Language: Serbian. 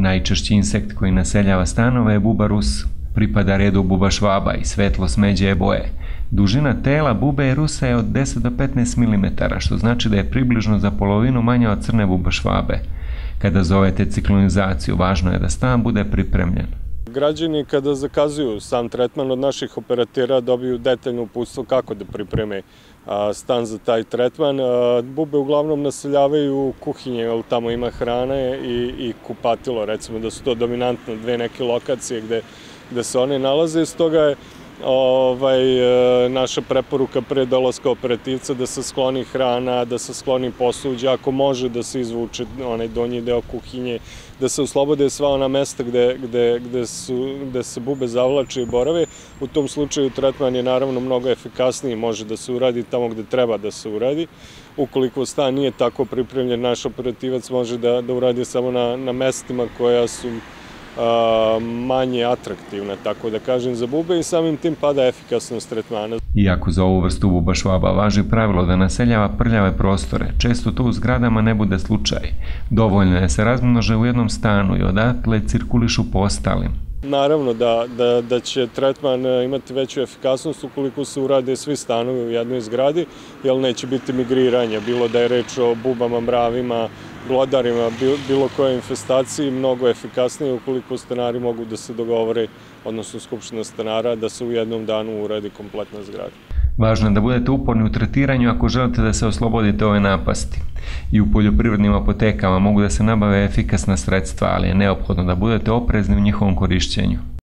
Najčešći insekt koji naseljava stanove je buba rus. Pripada redu buba švaba i svetlo smeđe je boje. Dužina tela bube rusa je od 10 do 15 mm, što znači da je približno za polovinu manja od crne buba švabe. Kada zovete ciklonizaciju, važno je da stan bude pripremljen. Građani kada zakazuju sam tretman od naših operatera dobiju detaljno uputstvo kako da pripreme stan za taj tretman. Bube uglavnom naseljavaju kuhinje, jer tamo ima hrane i kupatilo, recimo da su to dominantno dve neke lokacije gde se one nalaze. Stoga je naša preporuka pre dolaska operativca da se skloni hrana, da se skloni posuđe, ako može da se izvuče onaj donji deo kuhinje, da se oslobode sva ona mesta gde se bube zavlače i borave. U tom slučaju tretman je naravno mnogo efikasniji, može da se uradi tamo gde treba da se uradi. Ukoliko stan nije tako pripremljen, naš operativac može da uradi samo na mestima koja su manje atraktivna, tako da kažem, za bube i samim tim pada efikasnost tretmana. Iako za ovu vrstu buba švaba važi pravilo da naseljava prljave prostore, često to u zgradama ne bude slučaj. Dovoljno je da se razmnože u jednom stanu i odatle cirkulišu po ostalim. Naravno da će tretman imati veću efikasnost ukoliko se urade svi stanovi u jednoj zgradi, jer neće biti migriranja, bilo da je reč o bubama, mravima, glodarima, bilo koje infestaciji, mnogo efikasnije ukoliko stanari mogu da se dogovore, odnosno skupština stanara, da se u jednom danu uradi kompletna zgrada. Važno je da budete uporni u tretiranju ako želite da se oslobodite ove napasti. I u poljoprivrednim apotekama mogu da se nabave efikasna sredstva, ali je neophodno da budete oprezni u njihovom korišćenju.